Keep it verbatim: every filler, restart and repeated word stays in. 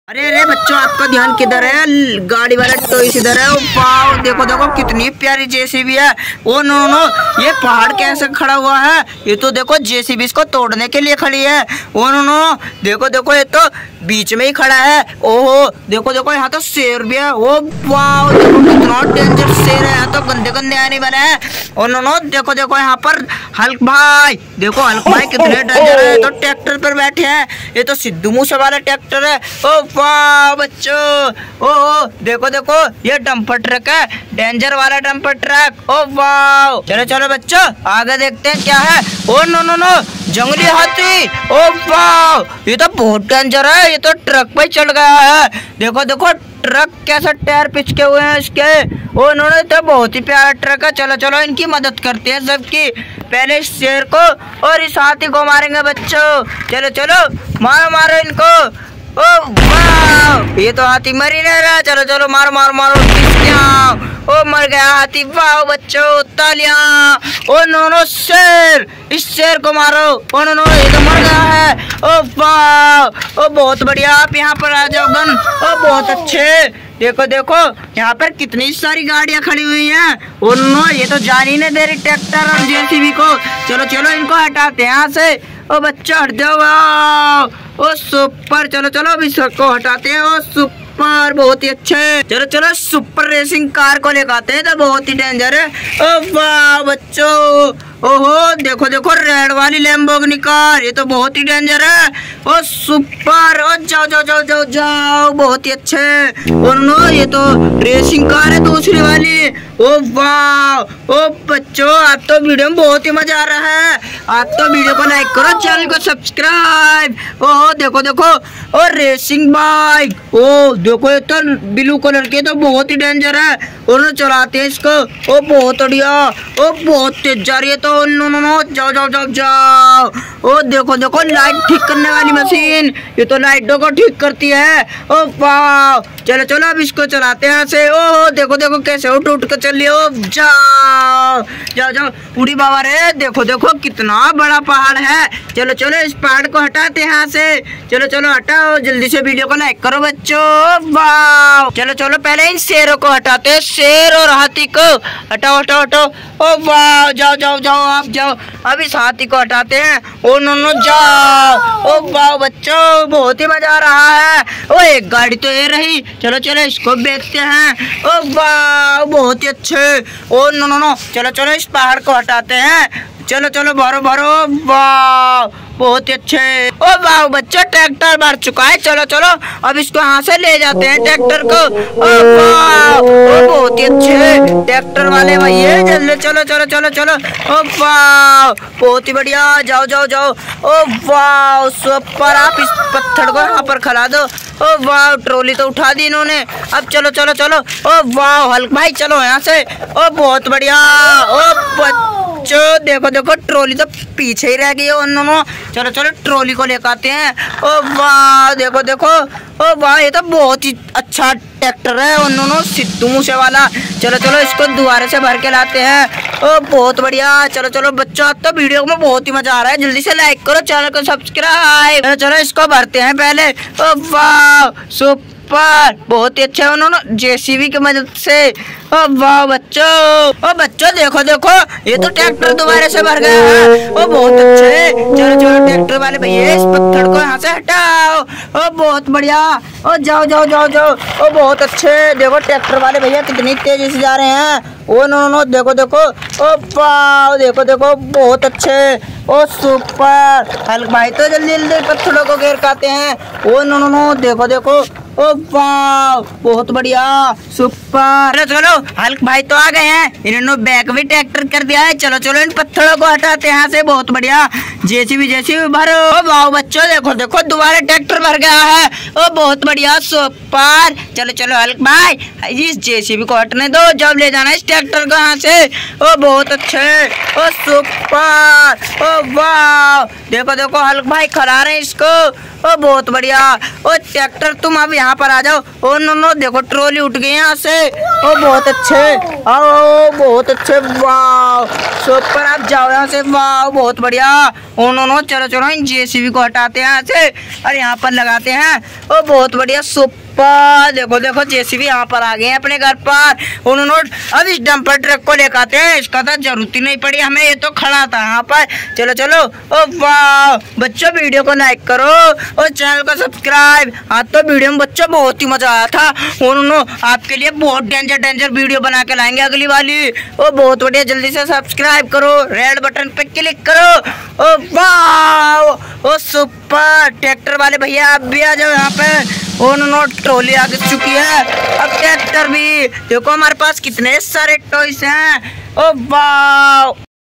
अरे अरे बच्चों, आपका ध्यान किधर है? गाड़ी वाला टॉयज इधर है। वाओ, देखो देखो कितनी प्यारी जेसीबी है। ओ नो नो, ये पहाड़ कैसे खड़ा हुआ है? ये तो देखो जेसीबी इसको तोड़ने के लिए खड़ी है। ओ नो नो, देखो देखो ये तो बीच में ही खड़ा है। ओहो, देखो देखो यहाँ तो शेर भी है। ओ वाओ, देखो कितना डेंजर शेर है। यहाँ तो गंदे गंदे आने वाले हैं। ओ नो नो, देखो देखो यहाँ पर हल्क भाई, देखो हल्क भाई कितने डेंजर है। तो ट्रैक्टर पर बैठे हैं। ये तो सिद्धू मूसे वाला ट्रैक्टर है। ओ वाह बच्चों, ओ देखो देखो ये डंपर ट्रक है, डेंजर वाला डंपर ट्रक। ओ वाह, चलो चलो बच्चों आगे देखते हैं क्या है। ओ नो नो नो, जंगली हाथी। ओ वाह, ये तो बहुत डेंजर है। ये तो ट्रक पे चढ़ गया है। देखो देखो ट्रक कैसा टायर पिचके हुए हैं इसके। ओ नो नो, तो बहुत ही प्यारा ट्रक है। चलो चलो इनकी मदद करते हैं सबकी। पहले इस शेर को और इस हाथी को मारेंगे बच्चों। चलो चलो मारो मारो इनको। ओ वाह, ये तो हाथी मर ही नहीं रहा। चलो चलो मारो मारो मारो। ओ मर गया हाथी। वाह बच्चों, तालियां। ओ नो नो, शेर, इस शेर को मारो। ओ नो नो, ये तो मर गया है। ओ वाह, ओ बहुत बढ़िया, आप यहाँ पर आ जाओ गन। ओ बहुत अच्छे, देखो देखो यहाँ पर कितनी सारी गाड़ियाँ खड़ी हुई हैं। ओ नो, ये तो जान ही नहीं दे रही ट्रैक्टर और जेसीबी को। चलो चलो इनको हटाते हैं यहाँ से। ओ बच्चा हट जाओ। ओ सुपर, चलो चलो अभी सबको हटाते हैं। ओ सुपर, बहुत ही अच्छे। चलो चलो सुपर रेसिंग कार को लेकर आते हैं, तो बहुत ही डेंजर है। ओ वाह बच्चों, ओहो देखो देखो रेड वाली लैम्बोर्गिनी कार, ये तो बहुत ही डेंजर है। ओ सुपर, ओ जाओ जाओ जाओ जाओ जाओ, बहुत ही अच्छे। और नो, ये तो रेसिंग कार है दूसरी वाली। ओ वाह, ओ बच्चों आप तो वीडियो में बहुत ही मजा आ रहा है। आप तो वीडियो को लाइक करो, चैनल को सब्सक्राइब। ओ देखो देखो, ओ रेसिंग बाइक। ओ देखो ये तो ब्लू कलर के, तो बहुत ही डेंजर है। और चलाते हैं इसको। ओ बहुत बढ़िया, ओ बहुत तेज जा रही है। तो नो नो नो, जाओ जाओ जाओ जाओ। ओ देखो देखो लाइट ठीक करने वाली मशीन, ये तो लाइटों को ठीक करती है। ओ वाह, चलो चलो अब इसको चलाते हैं से। ओ देखो देखो कैसे उठ उठ कर चलिए। ओ जाओ जाओ जाओ, उड़ी बाबा रे, देखो देखो कितना बड़ा पहाड़ है। चलो चलो इस पहाड़ को हटाते हैं यहाँ से। चलो चलो हटाओ, जल्दी से वीडियो को लाइक करो बच्चों। वाह, चलो चलो पहले इन शेरों को हटाते हैं, शेर और हाथी को हटाओ हटाओ हटाओ। ओ वाह, जाओ जाओ जाओ आप जाओ। अब इस हाथी को हटाते हैं। ओ नो नो, जाओ। ओ वाह बच्चों, बहुत ही मजा आ रहा है। ओ एक गाड़ी तो ये रही, चलो चलो इसको बेचते हैं। ओ वाह, बहुत ही अच्छे। ओ नो नो नो, चलो चलो इस पहाड़ को हटाते हैं। चलो चलो भरो भरो। वाह, बहुत ही अच्छे। ओ वाह बच्चों, ट्रैक्टर भर चुका है। चलो चलो अब इसको यहाँ से ले जाते हैं ट्रैक्टर को। ओ वाह, ओ बहुत ही अच्छे ट्रैक्टर वाले भैया, जल्दी चलो चलो चलो चलो। ओ वाह, बहुत ही बढ़िया, जाओ जाओ जाओ। ओ वाह सुपर, आप इस पत्थर को यहाँ पर खड़ा दो। ओ वाह, ट्रॉली तो उठा दी इन्होंने। अब चलो चलो चलो। ओ वाह हल्क भाई, चलो यहाँ से। ओ बहुत बढ़िया। ओ बच्चों देखो देखो, ट्रॉली तो पीछे ही रह गई है उन्होंने। चलो चलो ट्रॉली को लेकर आते हैं। ओ वाह देखो देखो, ओ वाह ये तो बहुत ही अच्छा ट्रैक्टर है उन्होंने, सिद्धू मूसे वाला। चलो चलो इसको दोबारा से भर के लाते हैं। ओ बहुत बढ़िया, चलो चलो बच्चों अब तो वीडियो में बहुत ही मजा आ रहा है। जल्दी से लाइक करो, चैनल को सब्सक्राइब। चलो चलो इसको भरते हैं पहले। ओ वाह सुपर, बहुत ही अच्छा है उन्होंने जेसीबी की मदद से। ओ वाह बच्चों, ओ बच्चों देखो देखो, ये तो ट्रैक्टर दोबारा से भर गया है। ओ बहुत अच्छे। चलो चलो ट्रैक्टर वाले भैया इस पत्थर को यहाँ से हटाओ। ओ बहुत बढ़िया। ओ जाओ जाओ जाओ जाओ। ओ बहुत अच्छे, देखो ट्रैक्टर वाले भैया कितनी तेजी से जा रहे हैं। ओ नो नो, देखो देखो। ओ वाह देखो देखो, बहुत अच्छे। ओ सुपर, हल्क भाई तो जल्दी जल्दी पत्थरों को घेर काते हैं। ओ नो नो नो, देखो देखो। ओ वाह, बहुत बढ़िया, सुपर। चलो चलो हल्क भाई तो आ गए हैं, इन्होंने बैक भी ट्रैक्टर कर दिया है। चलो चलो इन पत्थरों को हटाते हैं यहाँ से। बहुत बढ़िया, जेसीबी जेसीबी भरो। ओ वाह बच्चों देखो देखो, दोबारा ट्रैक्टर भर गया है। ओ बहुत बढ़िया, सुपर। चलो चलो हल्क भाई, इस जेसीबी को हटने दो, जब ले जाना इस ट्रैक्टर को यहाँ से। ओ बहुत अच्छे। ओ सुपर। ओ वाह देखो देखो, हल्क भाई खड़ा रहे इसको। ओ बहुत बढ़िया। ओ ट्रैक्टर तुम अब यहाँ पर आ जाओ। ओ नो नो, देखो ट्रॉली उठ गई यहाँ से। ओ बहुत अच्छे, ओ बहुत अच्छे, वाह सुपर। आप जाओ यहाँ से, वाह बहुत बढ़िया। उन्होंने चलो चलो इन जेसीबी को हटाते हैं यहाँ से और यहाँ पर लगाते हैं। ओ बहुत बढ़िया सुपर। देखो देखो जेसीबी यहाँ पर आ गए हैं अपने घर पर। उन्होंने अब इस डंपर ट्रक को लेकर आते हैं, इसका तो जरूरत ही नहीं पड़ी हमें, ये तो खड़ा था यहाँ पर। चलो चलो। ओ वाह बच्चों वीडियो को लाइक करो और चैनल को सब्सक्राइब। हाँ तो वीडियो में बच्चों बहुत ही मजा आया था। उन्होंने आपके लिए बहुत डेंजर डेंजर वीडियो बना के लाएंगे अगली वाली। ओ बहुत बढ़िया, जल्दी से सब्सक्राइब करो, रेड बटन पे क्लिक करो। ओ वाह ओ सुपर। ट्रैक्टर वाले भैया आप भी आ जाओ यहाँ पे। उन्होंने ट्रॉली आ चुकी है, अब ट्रैक्टर भी। देखो हमारे पास कितने सारे टॉयस हैं। ओ वाह।